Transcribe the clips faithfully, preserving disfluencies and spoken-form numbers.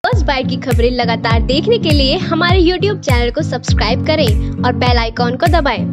First bite की खबरें लगातार देखने के लिए हमारे यूट्यूब चैनल को सब्सक्राइब करें और बेल आइकॉन को दबाएं।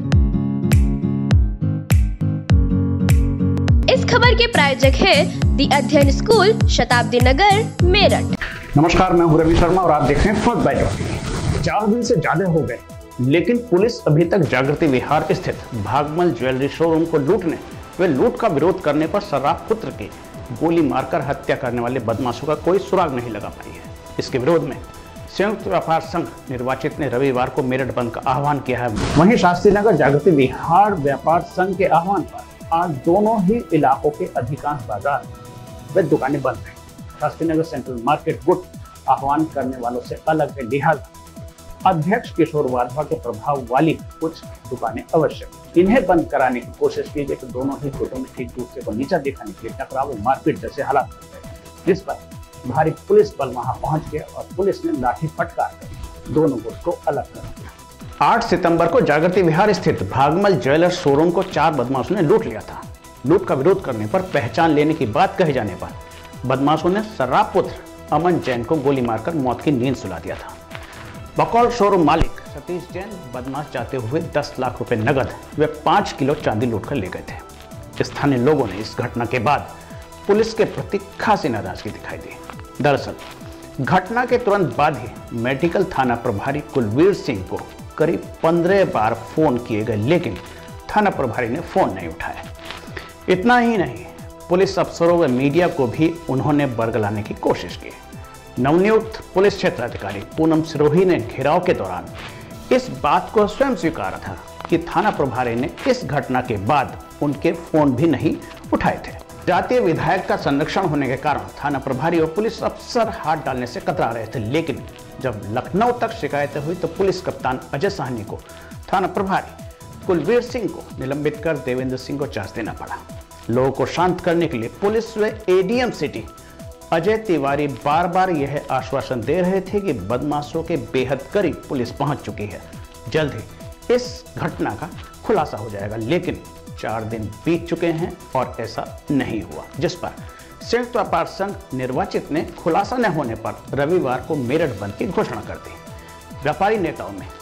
इस खबर के प्रायोजक है दी अध्ययन स्कूल, शताब्दी नगर, मेरठ। नमस्कार, मैं हूं रवि शर्मा और आप देख रहे हैं फर्स्ट बाइट। चार दिन से ज्यादा हो गए, लेकिन पुलिस अभी तक जागृति विहार स्थित भागमल ज्वेलरी शोरूम को लूटने व लूट का विरोध करने पर शराब पुत्र की गोली मारकर हत्या करने वाले बदमाशों का कोई सुराग नहीं लगा पाई है। इसके विरोध में संयुक्त व्यापार संघ निर्वाचित ने रविवार को मेरठ बंद का आह्वान किया है। वहीं शास्त्री नगर जागृति विहार व्यापार संघ के आह्वान पर आज दोनों ही इलाकों के अधिकांश बाजार व दुकानें बंद हैं। शास्त्री नगर सेंट्रल मार्केट गुट आह्वान करने वालों से अलग है, लिहाजा अध्यक्ष किशोर वाधवा के प्रभाव वाली कुछ दुकानें अवश्य इन्हें बंद कराने की कोशिश की गई, तो दोनों ही गुटों में एक दूसरे को नीचा दिखाने के लिए टकराव मारपीट जैसे हालात हो गए, जिस पर भारी पुलिस बल वहां पहुंच गया और पुलिस ने लाठी फटकार कर दोनों गुट को अलग कर दिया। आठ सितंबर को जागृति विहार स्थित भागमल ज्वेलर्स शोरूम को चार बदमाशों ने लूट लिया था। लूट का विरोध करने पर पहचान लेने की बात कहे जाने पर बदमाशों ने शराब पुत्र अमन जैन को गोली मारकर मौत की नींद सुला दिया था। बकौल शोरूम मालिक सतीश जैन बदमाश जाते हुए दस लाख रुपए नगद व पाँच किलो चांदी लूटकर ले गए थे। स्थानीय लोगों ने इस घटना के बाद पुलिस के प्रति खासी नाराजगी दिखाई दी। दरअसल घटना के तुरंत बाद ही मेडिकल थाना प्रभारी कुलवीर सिंह को करीब पंद्रह बार फोन किए गए, लेकिन थाना प्रभारी ने फोन नहीं उठाया। इतना ही नहीं, पुलिस अफसरों व मीडिया को भी उन्होंने बरगलाने की कोशिश की। नवनियुक्त पुलिस क्षेत्र अधिकारी पूनम सिरोही ने घेराव के दौरान इस बात को स्वयं स्वीकारा था कि थाना प्रभारी ने इस घटना के बाद उनके फोन भी नहीं उठाए थे। जातीय विधायक का संरक्षण होने के कारण थाना प्रभारी और पुलिस अफसर हाथ डालने से कतरा रहे थे, लेकिन जब लखनऊ तक शिकायतें हुई तो पुलिस कप्तान अजय साहनी को थाना प्रभारी कुलवीर सिंह को निलंबित कर देवेंद्र सिंह को चार्ज देना पड़ा। लोगों को शांत करने के लिए पुलिस व एडीएम सिटी अजय तिवारी बार बार यह आश्वासन दे रहे थे कि बदमाशों के बेहद करीब पुलिस पहुंच चुकी है, जल्द ही इस घटना का खुलासा हो जाएगा, लेकिन चार दिन बीत चुके हैं और ऐसा नहीं हुआ, जिस पर संयुक्त व्यापार संघ निर्वाचित ने खुलासा न होने पर रविवार को मेरठ बंद की घोषणा कर दी। व्यापारी नेताओं में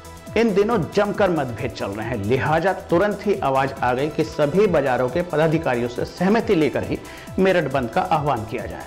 इन दिनों जमकर मतभेद चल रहे हैं, लिहाजा तुरंत ही आवाज आ गई कि सभी बाजारों के पदाधिकारियों से सहमति लेकर ही मेरठ बंद का आह्वान किया जाए।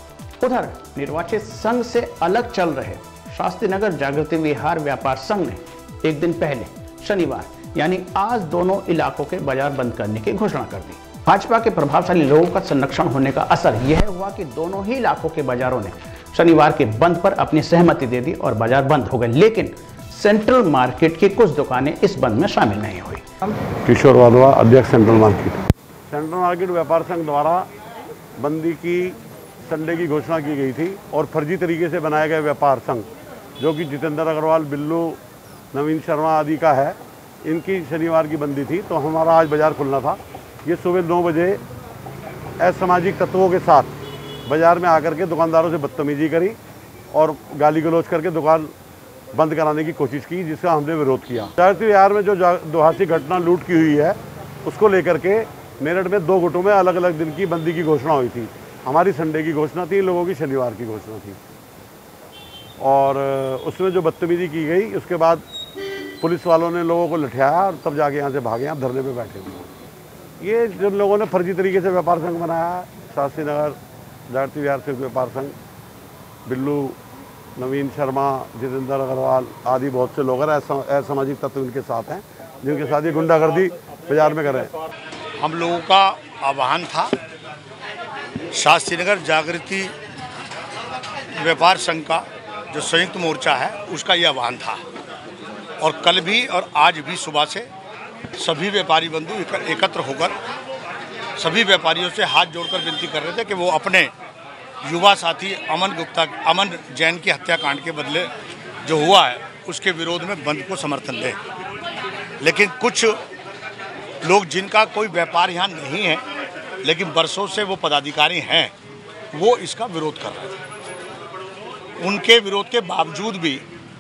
उधर निर्वाचित संघ से अलग चल रहे शास्त्री नगर जागृति विहार व्यापार संघ ने एक दिन पहले शनिवार यानी आज दोनों इलाकों के बाजार बंद करने की घोषणा कर दी। भाजपा के प्रभावशाली लोगों का संरक्षण होने का असर यह हुआ कि दोनों ही इलाकों के बाजारों ने शनिवार के बंद पर अपनी सहमति दे दी और बाजार बंद हो गए, लेकिन सेंट्रल मार्केट की कुछ दुकानें इस बंद में शामिल नहीं हुई। किशोर वाधवा, अध्यक्ष सेंट्रल मार्केट। सेंट्रल मार्केट व्यापार संघ द्वारा बंदी की संडे की घोषणा की गई थी और फर्जी तरीके से बनाया गया व्यापार संघ, जो कि जितेंद्र अग्रवाल, बिल्लू, नवीन शर्मा आदि का है, इनकी शनिवार की बंदी थी। तो हमारा आज बाज़ार खुलना था। ये सुबह नौ बजे असामाजिक तत्वों के साथ बाज़ार में आकर के दुकानदारों से बदतमीजी करी और गाली गलौज करके दुकान बंद कराने की कोशिश की, जिसका हमने विरोध किया। जागृति विहार में जो दुहासी घटना लूट की हुई है, उसको लेकर के मेरठ में दो गुटों में अलग अलग दिन की बंदी की घोषणा हुई थी। हमारी संडे की घोषणा थी, लोगों की शनिवार की घोषणा थी, और उसमें जो बदतमीजी की गई उसके बाद पुलिस वालों ने लोगों को लठियाया और तब जाके यहाँ से भागे। आप धरने पे बैठे हुए। ये जिन लोगों ने फर्जी तरीके से व्यापार संघ बनाया, शास्त्री नगर जागृति विहार से व्यापार संघ, बिल्लू, नवीन शर्मा, जितेंद्र अग्रवाल आदि बहुत से लोग हैं, असामाजिक तत्व इनके साथ हैं, जिनके साथ ये गुंडागर्दी बाजार में कर रहे हैं। हम लोगों का आह्वान था, शास्त्री नगर जागृति व्यापार संघ का जो संयुक्त मोर्चा है उसका ये आह्वान था, और कल भी और आज भी सुबह से सभी व्यापारी बंधु एकत्र होकर सभी व्यापारियों से हाथ जोड़कर विनती कर रहे थे कि वो अपने युवा साथी अमन गुप्ता अमन जैन की हत्याकांड के बदले जो हुआ है उसके विरोध में बंद को समर्थन दें। लेकिन कुछ लोग जिनका कोई व्यापार यहाँ नहीं है लेकिन वर्षों से वो पदाधिकारी हैं, वो इसका विरोध कर रहे थे। उनके विरोध के बावजूद भी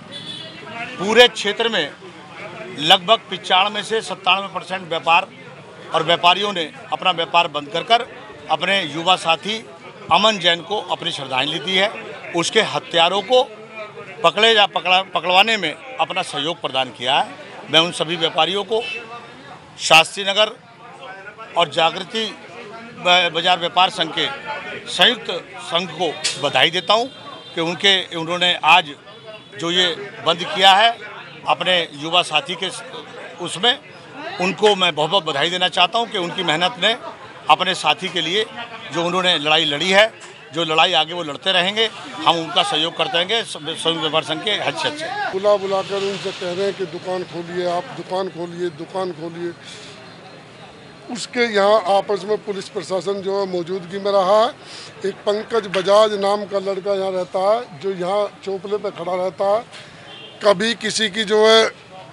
पूरे क्षेत्र में लगभग पिचानवे से सत्तानवे परसेंट व्यापार और व्यापारियों ने अपना व्यापार बंद कर कर अपने युवा साथी अमन जैन को अपनी श्रद्धांजलि दी है। उसके हत्यारों को पकड़े जा पकड़ा पकड़वाने में अपना सहयोग प्रदान किया है। मैं उन सभी व्यापारियों को शास्त्री नगर और जागृति बाजार व्यापार संघ के संयुक्त संघ को बधाई देता हूं कि उनके उन्होंने आज जो ये बंद किया है अपने युवा साथी के उसमें, उनको मैं बहुत बहुत बधाई देना चाहता हूं कि उनकी मेहनत ने अपने साथी के लिए जो उन्होंने लड़ाई लड़ी है, जो लड़ाई आगे वो लड़ते रहेंगे, हम उनका सहयोग करते रहेंगे संयुक्त व्यापार संघ के हद से अच्छे। बुला बुलाकर उनसे कह रहे हैं कि दुकान खोलिए, आप दुकान खोलिए, दुकान खोलिए। उसके यहाँ आपस में पुलिस प्रशासन जो है मौजूदगी में रहा है। एक पंकज बजाज नाम का लड़का यहाँ रहता है, जो यहाँ चौपले पे खड़ा रहता है। कभी किसी की जो है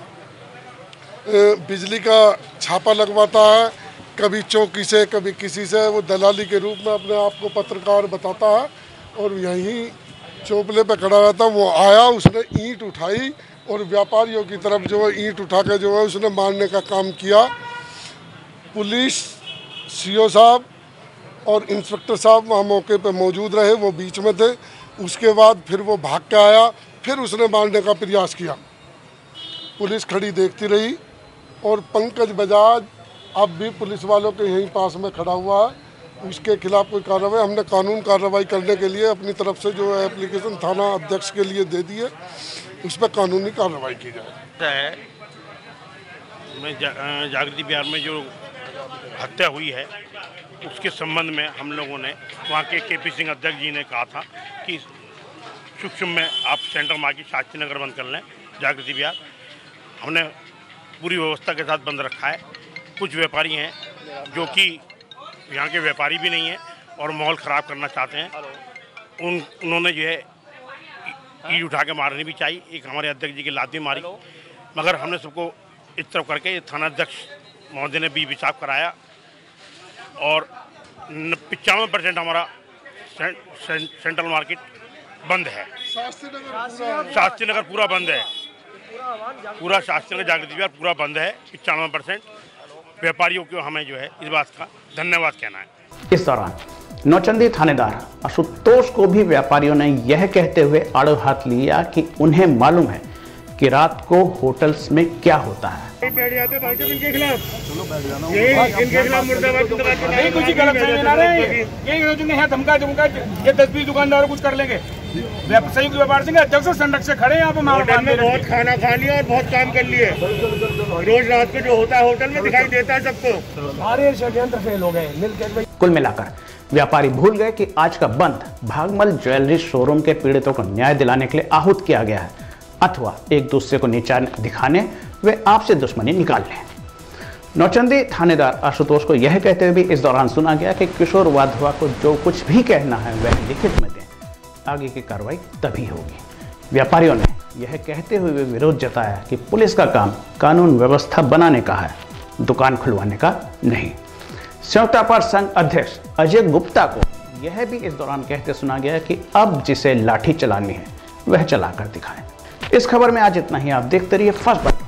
बिजली का छापा लगवाता है, कभी चौकी से, कभी किसी से, वो दलाली के रूप में अपने आप को पत्रकार बताता है और यहीं चौपले पे खड़ा रहता। वो आया, उसने ईंट उठाई और व्यापारियों की तरफ जो है ईंट उठा के जो है उसने मारने का काम किया। पुलिस सीओ साहब और इंस्पेक्टर साहब वहाँ मौके पे मौजूद रहे, वो बीच में थे। उसके बाद फिर वो भाग के आया, फिर उसने मारने का प्रयास किया। पुलिस खड़ी देखती रही और पंकज बजाज अब भी पुलिस वालों के यहीं पास में खड़ा हुआ है। उसके खिलाफ कोई कार्रवाई हमने कानून कार्रवाई करने के लिए अपनी तरफ से जो है एप्लीकेशन थाना अध्यक्ष के लिए दे दी है, उस पर कानूनी कार्रवाई की जाए। मैं जा, जागृति बिहार में जो हत्या हुई है उसके संबंध में हम लोगों ने वहाँ के के पी सिंह अध्यक्ष जी ने कहा था कि सूक्ष्म में आप सेंट्रल मार्केट शास्त्री नगर बंद कर लें, जागृति बिहार। हमने पूरी व्यवस्था के साथ बंद रखा है। कुछ व्यापारी हैं जो कि यहाँ के व्यापारी भी नहीं हैं और माहौल ख़राब करना चाहते हैं। उन उन्होंने जो है ईंट उठा के मारनी भी चाहिए। एक हमारे अध्यक्ष जी की लात भी मारी, मगर हमने सबको इस तरफ करके थाना अध्यक्ष महोदय ने भी विचार कराया और पचानवे परसेंट हमारा से, से, सेंट्रल मार्केट बंद है। शास्त्री नगर पूरा बंद है, पूरा शास्त्री नगर जागृति बिहार पूरा बंद है। पचानवे परसेंट व्यापारियों को हमें जो है इस बात का धन्यवाद कहना है। इस दौरान नौचंदी थानेदार आशुतोष को भी व्यापारियों ने यह कहते हुए आड़ो हाथ लिया कि उन्हें मालूम है कि रात को होटल्स में क्या होता है। बैठ जाते भाई साहब इनके खिलाफ, ये इनके खिलाफ मुर्दाबाद जिंदाबाद नहीं कुछ गलत नहीं ना रहे। ये योजना है धमका धमका ये दस बीस दुकानदारों कुछ कर लेंगे। संयुक्त व्यापार संघ अध्यक्ष संरक्षक से खड़े हैं यहाँ पे। होटल में बहुत खाना खा लिया और बहुत काम कर लिए। रोज रात को जो होता है होटल में दिखाई देता है सबको। सारे षड्यंत्र फेल हो गए। कुल मिलाकर व्यापारी भूल गए कि आज का बंद भागमल ज्वेलरी शोरूम के पीड़ितों को न्याय दिलाने के लिए आहूत किया गया है, अथवा एक दूसरे को नीचा दिखाने वे आपसे दुश्मनी निकाल लें। नौचंदी थानेदार आशुतोष को यह कहते हुए भी इस दौरान सुना गया कि किशोर वाधवा को जो कुछ भी कहना है वह लिखित में दें, आगे की कार्रवाई तभी होगी। व्यापारियों ने यह कहते हुए विरोध जताया कि पुलिस का काम कानून व्यवस्था बनाने का है, दुकान खुलवाने का नहीं। संयुक्त व्यापार संघ अध्यक्ष अजय गुप्ता को यह भी इस दौरान कहते सुना गया कि अब जिसे लाठी चलानी है वह चलाकर दिखाएं। इस खबर में आज इतना ही। आप देखते रहिए फर्स्ट बाइट।